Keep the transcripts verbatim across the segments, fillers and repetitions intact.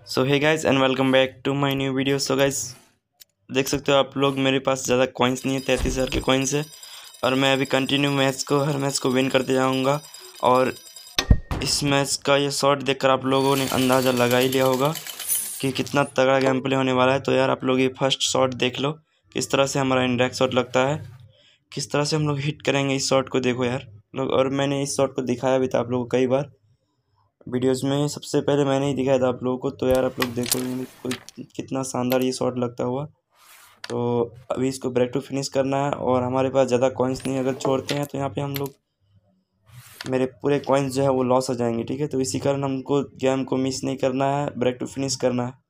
So hey guys and welcome back to my new video. So guys देख सकते हो आप लोग, मेरे पास ज़्यादा कॉइन्स नहीं है, तैंतीस हज़ार के कॉइन्स है और मैं अभी कंटिन्यू मैच को हर मैच को विन करते जाऊंगा। और इस मैच का ये शॉट देखकर आप लोगों ने अंदाज़ा लगा ही लिया होगा कि कितना तगड़ा गेम प्ले होने वाला है। तो यार आप लोग ये फर्स्ट शॉट देख लो, किस तरह से हमारा इंडायरेक्ट शॉट लगता है, किस तरह से हम लोग हिट करेंगे इस शॉट को। देखो यार लोग, और मैंने इस शॉट को दिखाया भी था आप लोगों को कई बार वीडियोस में, सबसे पहले मैंने ही दिखाया था आप लोगों को। तो यार आप लोग देखो कोई कितना शानदार ये शॉट लगता हुआ। तो अभी इसको ब्रेक टू फिनिश करना है और हमारे पास ज़्यादा कॉइन्स नहीं, अगर छोड़ते हैं तो यहाँ पे हम लोग मेरे पूरे कॉइन्स जो है वो लॉस हो जाएंगे। ठीक है, तो इसी कारण हमको गेम को मिस नहीं करना है, ब्रेक टू फिनिश करना है।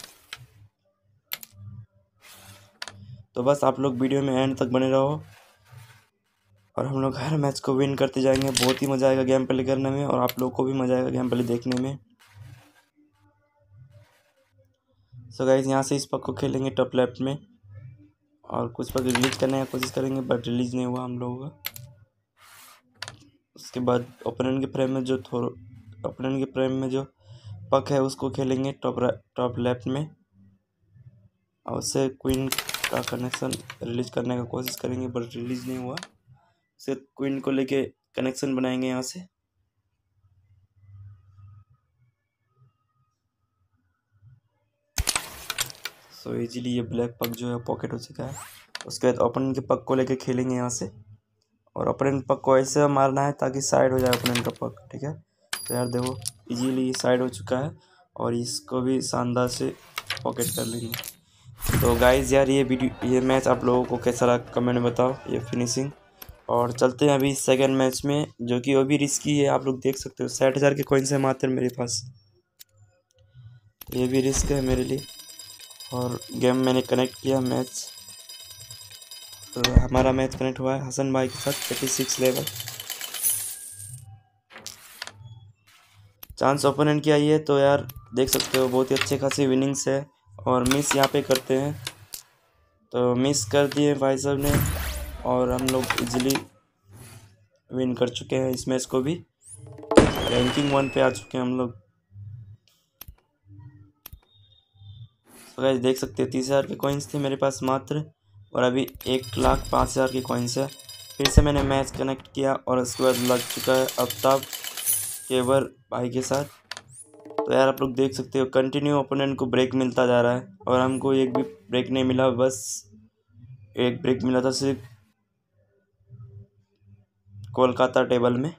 तो बस आप लोग वीडियो में एंड तक बने रहो और हम लोग हर मैच को विन करते जाएंगे। बहुत ही मज़ा आएगा गेम प्ले करने में और आप लोग को भी मज़ा आएगा गेम प्ले देखने में। सो गाइस यहाँ से इस पक को खेलेंगे टॉप लेफ्ट में और कुछ पक रिलीज करने की कोशिश करेंगे, बट रिलीज नहीं हुआ हम लोगों का। उसके बाद ओपोनेंट के फ्रेम में जो थोड़ा ओपोनेंट के फ्रेम में जो पक है उसको खेलेंगे टॉप टॉप लेफ्ट में और उससे क्वीन का कनेक्शन रिलीज करने का कोशिश करेंगे, बट रिलीज नहीं हुआ। उससे क्वीन को लेके कनेक्शन बनाएंगे यहाँ से। सो इजीली ये ब्लैक पक जो है पॉकेट हो चुका है। उसके बाद ओपोनेंट के पक को लेके खेलेंगे यहाँ से और ओपोनेंट पक को ऐसे मारना है ताकि साइड हो जाए ओपोनेंट का पक। ठीक है, तो यार देखो इजीली साइड हो चुका है और इसको भी शानदार से पॉकेट कर लेंगे। तो गाइज यार ये वीडियो ये मैच आप लोगों को कैसा लगा कमेंट में बताओ, ये फिनिशिंग। और चलते हैं अभी सेकेंड मैच में, जो कि वो भी रिस्की है। आप लोग देख सकते हो साठ हज़ार के कॉइन्स है मात्र मेरे पास, ये भी रिस्क है मेरे लिए। और गेम मैंने कनेक्ट किया मैच, तो हमारा मैच कनेक्ट हुआ है हसन भाई के साथ छत्तीस लेवल। चांस ओपोनेंट की आई है तो यार देख सकते हो बहुत ही अच्छे खासी विनिंग्स है और मिस यहाँ पे करते हैं, तो मिस कर दिए भाई साहब ने और हम लोग इजीली विन कर चुके हैं इस मैच को भी। रैंकिंग वन पे आ चुके हैं हम लोग। तो गाइस देख सकते हो तीस हज़ार के कॉइन्स थे मेरे पास मात्र और अभी एक लाख पाँच हज़ार के कॉइन्स है। फिर से मैंने मैच कनेक्ट किया और उसके बाद लग चुका है आफ्ताब केवर भाई के साथ। तो यार आप लोग देख सकते हो कंटिन्यू ओपोनेंट को ब्रेक मिलता जा रहा है और हमको एक भी ब्रेक नहीं मिला, बस एक ब्रेक मिला था सिर्फ कोलकाता टेबल में।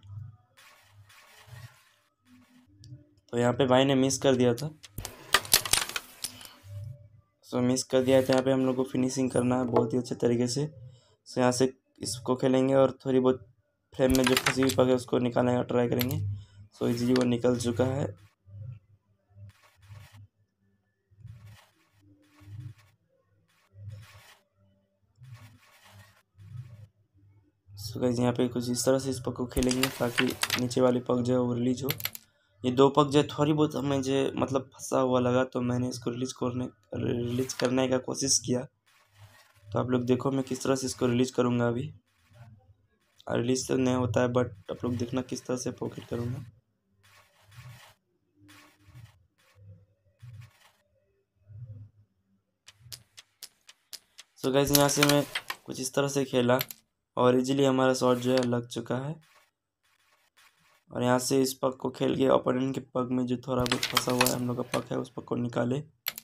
तो यहाँ पे भाई ने मिस कर दिया था, सो मिस कर दिया है। तो यहाँ पे हम लोग को फिनिशिंग करना है बहुत ही अच्छे तरीके से। सो यहाँ से इसको खेलेंगे और थोड़ी बहुत फ्रेम में जो फंसी हुई पक है उसको निकालने का ट्राई करेंगे। सो इजीली वो निकल चुका है। सो गाइस यहाँ पे कुछ इस तरह से इस पक को खेलेंगे ताकि नीचे वाली पक जो है वो रिलीज हो। ये दो पक जो थोड़ी बहुत हमें जो मतलब फंसा हुआ लगा, तो मैंने इसको रिलीज करने रिलीज करने का कोशिश किया। तो आप लोग देखो मैं किस तरह से इसको रिलीज करूँगा। अभी रिलीज तो नहीं होता है, बट आप लोग देखना किस तरह से पॉकेट करूँगा। सो गाइस यहाँ से मैं कुछ इस तरह से खेला और इजीली हमारा शॉट जो है लग चुका है। और यहाँ से इस पक को खेल के ओपोनेंट के पक में जो थोड़ा बहुत फंसा हुआ है हम लोग का पक है उस पक को निकाले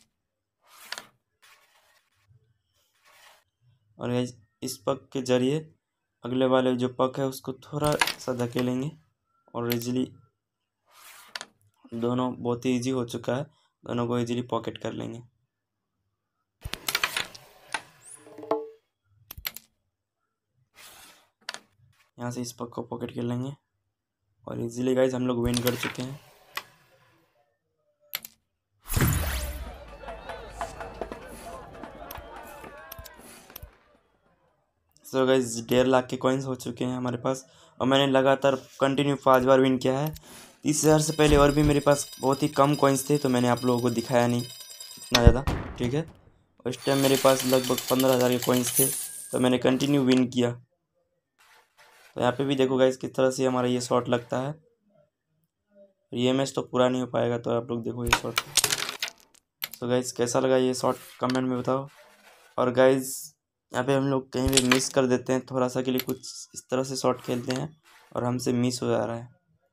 और इस पक के जरिए अगले वाले जो पक है उसको थोड़ा सा धकेलेंगे और इजीली दोनों बहुत ही इजी हो चुका है, दोनों को इजीली पॉकेट कर लेंगे। यहाँ से इस पक को पॉकेट कर लेंगे और इजीली गाइस हम लोग विन कर चुके हैं। सो गाइस डेढ़ लाख के कॉइन्स हो चुके हैं हमारे पास और मैंने लगातार कंटिन्यू पाँच बार विन किया है। तीस हज़ार से पहले और भी मेरे पास बहुत ही कम कॉइन्स थे, तो मैंने आप लोगों को दिखाया नहीं इतना ज़्यादा। ठीक है, उस टाइम मेरे पास लगभग पंद्रह हज़ार के कॉइन्स थे, तो मैंने कंटिन्यू विन किया। तो यहाँ पे भी देखो गाइस किस तरह से हमारा ये शॉट लगता है। ये मैच तो पूरा नहीं हो पाएगा, तो आप लोग देखो ये शॉट। तो गाइज कैसा लगा ये शॉट कमेंट में बताओ। और गाइज यहाँ पे हम लोग कहीं भी मिस कर देते हैं, थोड़ा सा के लिए कुछ इस तरह से शॉट खेलते हैं और हमसे मिस हो जा रहा है।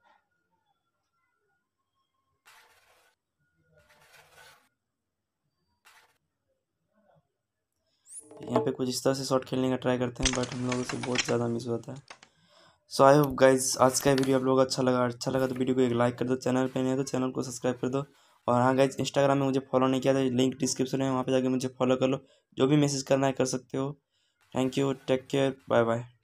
यहाँ पे कुछ इस तरह से शॉट खेलने का ट्राई करते हैं बट हम लोगों से बहुत ज़्यादा मिस होता है। सो आई होप गाइज आज का वीडियो आप लोगों को अच्छा लगा। अच्छा लगा तो वीडियो को एक लाइक कर दो, चैनल पे नहीं है तो चैनल को सब्सक्राइब कर दो। और हाँ गाइज, इंस्टाग्राम में मुझे फॉलो नहीं किया था, लिंक डिस्क्रिप्शन है, वहाँ पे जाके मुझे फॉलो कर लो। जो भी मैसेज करना है कर सकते हो। Thank you, take care, bye bye.